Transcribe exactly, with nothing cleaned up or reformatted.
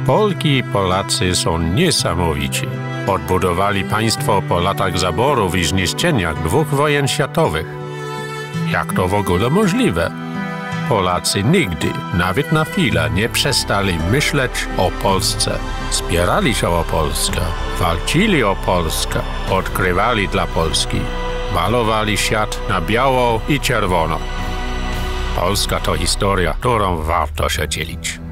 Polki i Polacy są niesamowici. Odbudowali państwo po latach zaborów i zniszczeniach dwóch wojen światowych. Jak to w ogóle możliwe? Polacy nigdy, nawet na chwilę, nie przestali myśleć o Polsce. Spierali się o Polskę, walczyli o Polskę, odkrywali dla Polski. Malowali świat na biało i czerwono. Polska to historia, którą warto się dzielić.